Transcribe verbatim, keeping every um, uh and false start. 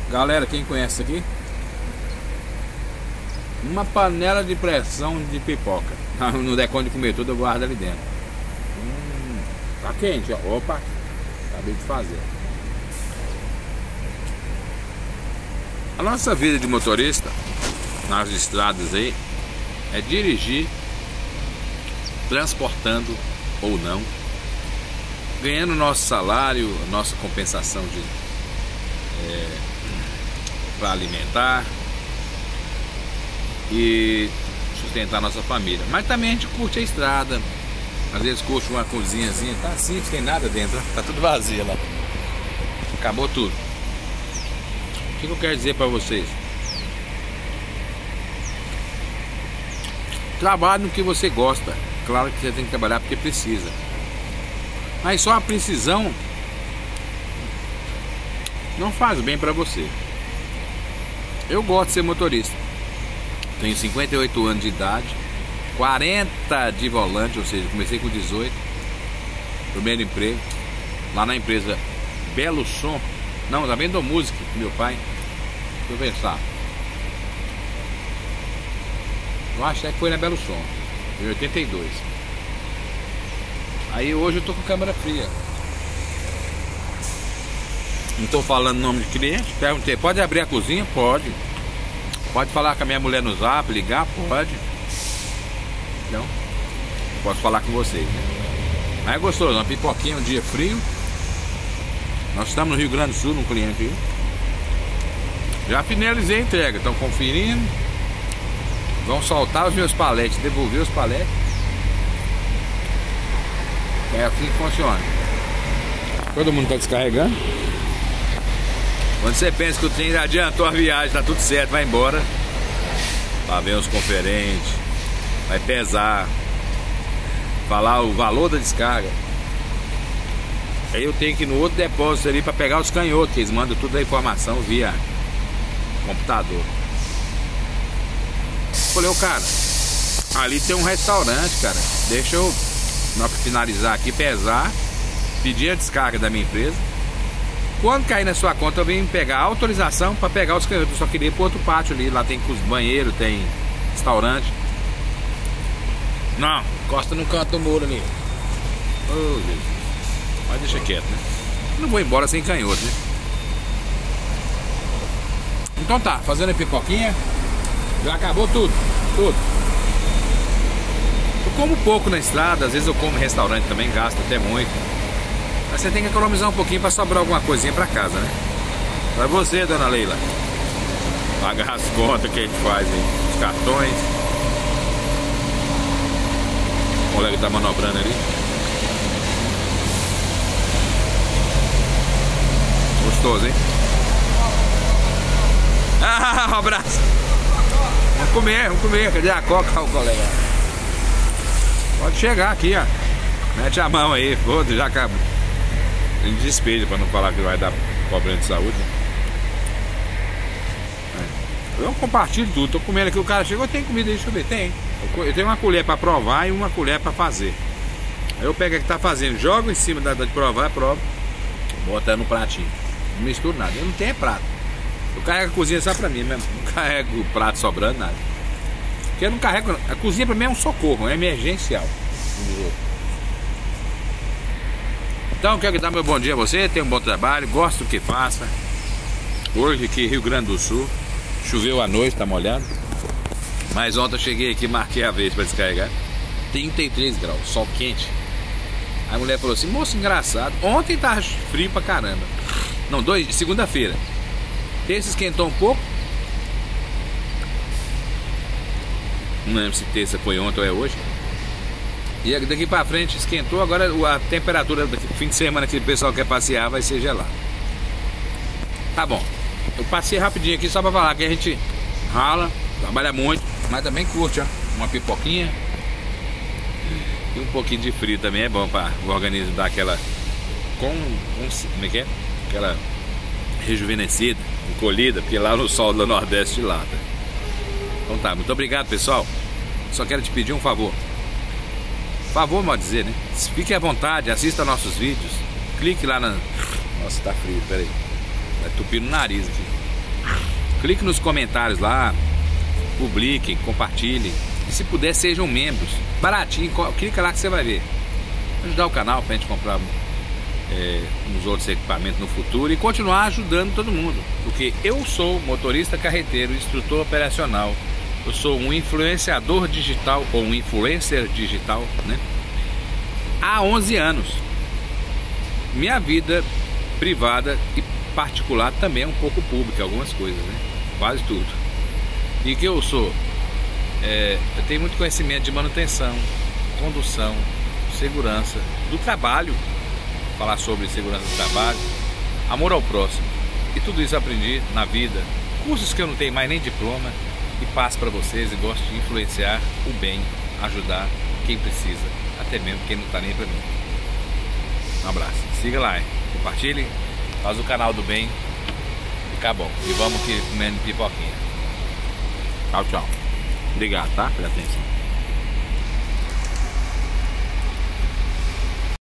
Galera, quem conhece isso aqui? Uma panela de pressão de pipoca. Não der conta de comer tudo, eu guardo ali dentro. Hum, tá quente, ó. Opa, acabei de fazer. A nossa vida de motorista nas estradas aí é dirigir, transportando ou não, ganhando nosso salário, nossa compensação de é, para alimentar e sustentar nossa família. Mas também a gente curte a estrada, às vezes curte uma cozinhazinha, tá simples, tem nada dentro, tá tudo vazio lá, acabou tudo. O que eu quero dizer para vocês? Trabalhe no que você gosta. Claro que você tem que trabalhar porque precisa, mas só a precisão não faz bem para você. Eu gosto de ser motorista. Tenho cinquenta e oito anos de idade, quarenta de volante, ou seja, comecei com dezoito. Primeiro emprego lá na empresa Belo Som. Não, da Vendo Música, meu pai. Deixa eu pensar. Eu acho que foi na Belo Som, em oitenta e dois. Aí hoje eu tô com câmera fria. Não tô falando nome de cliente. Perguntei, pode abrir a cozinha? Pode. Pode falar com a minha mulher no zap, ligar? Pode. Então, posso falar com vocês. Aí é gostoso, uma pipoquinha, um dia frio. Nós estamos no Rio Grande do Sul, num cliente aí. Já finalizei a entrega, estão conferindo. Vão soltar os meus paletes, devolver os paletes. É assim que funciona. Todo mundo está descarregando. Quando você pensa que o trem já adiantou a viagem, tá tudo certo, vai embora. Lá vem os conferentes, vai pesar, falar o valor da descarga. Aí eu tenho que ir no outro depósito ali para pegar os canhotos, que eles mandam toda a informação via computador. Falei, ô cara, ali tem um restaurante, cara. Deixa eu, na hora de finalizar aqui, pesar, pedir a descarga da minha empresa. Quando cair na sua conta, eu vim pegar a autorização para pegar os canhotos. Eu só queria ir pro outro pátio ali. Lá tem banheiro, tem restaurante. Não, encosta no canto do muro ali. Oh, Jesus. Mas deixa quieto, né? Não vou embora sem canhoto, né? Então tá, fazendo a pipoquinha. Já acabou tudo, tudo. Eu como pouco na estrada, às vezes eu como em restaurante também, gasto até muito. Mas você tem que economizar um pouquinho para sobrar alguma coisinha para casa, né? Pra você, dona Leila, pagar as contas que a gente faz aí, os cartões. O colega tá manobrando ali. Gostoso, hein? Ah, um abraço. Vamos comer, vamos comer. Cadê a coca, o colega? Pode chegar aqui, ó. Mete a mão aí, foda, já acabou. A gente despeja pra não falar que vai dar problema de saúde. É. Eu compartilho tudo, tô comendo aqui. O cara chegou, tem comida aí, deixa eu ver. Tem. Eu tenho uma colher pra provar e uma colher pra fazer. Aí eu pego a que tá fazendo, jogo em cima da, da de provar, provo, bota no pratinho. Não misturo nada. Eu não tenho prato. Eu carrego a cozinha só pra mim mesmo. Não carrego o prato sobrando, nada. Porque eu não carrego. A cozinha pra mim é um socorro, é emergencial. Então quero dar meu bom dia a você. Tenha um bom trabalho, gosto do que faça. Hoje aqui Rio Grande do Sul. Choveu à noite, tá molhado. Mas ontem eu cheguei aqui, marquei a vez pra descarregar. trinta e três graus, sol quente. A mulher falou assim, moço, engraçado. Ontem tava frio pra caramba. Não, dois, segunda-feira. Terça esquentou um pouco. Não lembro se terça foi ontem ou é hoje. E daqui pra frente esquentou. Agora a temperatura do fim de semana que o pessoal quer passear vai ser gelada. Tá bom. Eu passei rapidinho aqui só pra falar que a gente rala, trabalha muito, mas também curte, ó. Uma pipoquinha. E um pouquinho de frio também é bom para o organismo dar aquela com, com como é que é? Aquela rejuvenescida, encolhida, porque lá no sol do Nordeste lata. Então tá, muito obrigado, pessoal. Só quero te pedir um favor. Favor, pode dizer, né? Fique à vontade, assista nossos vídeos. Clique lá na... Nossa, tá frio, peraí. Vai tupir no nariz aqui. Clique nos comentários lá, publiquem, compartilhem. E se puder, sejam membros. Baratinho, clica lá que você vai ver. Ajudar o canal pra gente comprar é, uns outros equipamentos no futuro e continuar ajudando todo mundo. Porque eu sou motorista carreteiro, instrutor operacional. Eu sou um influenciador digital, ou um influencer digital, né? Há onze anos. Minha vida privada e particular também é um pouco pública, algumas coisas, né? Quase tudo. E que eu sou? É, eu tenho muito conhecimento de manutenção, condução, segurança, do trabalho, falar sobre segurança do trabalho, amor ao próximo. E tudo isso eu aprendi na vida. Cursos que eu não tenho mais nem diploma e passo para vocês e gosto de influenciar o bem, ajudar quem precisa, até mesmo quem não está nem para mim. Um abraço. Siga lá, hein? Compartilhe, faz o canal do bem. Fica bom. E vamos aqui comendo pipoquinha. Tchau, tchau. Obrigado, tá? Pela atenção.